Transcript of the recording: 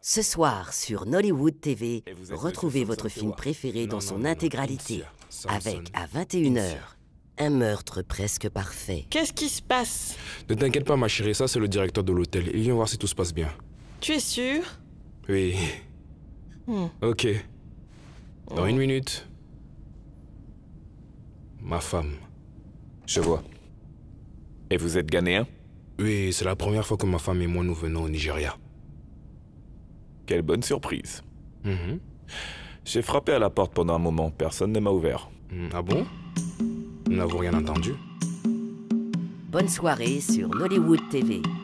Ce soir sur Nollywood TV, Et vous êtes retrouvez monsieur votre Samson film Tewa. préféré dans Non, son non, non, intégralité, Insia. Samson avec à 21 Insia. h un meurtre presque parfait. Qu'est-ce qui se passe? Ne t'inquiète pas ma chérie, ça c'est le directeur de l'hôtel. Il vient voir si tout se passe bien. Tu es sûr? Oui. Ok. Dans une minute. Ma femme. Je vois. Et vous êtes ghanéen? Oui, c'est la première fois que ma femme et moi nous venons au Nigeria. Quelle bonne surprise. Mhm. J'ai frappé à la porte pendant un moment, personne ne m'a ouvert. Ah bon? Nous n'avons rien entendu. Bonne soirée sur Nollywood TV.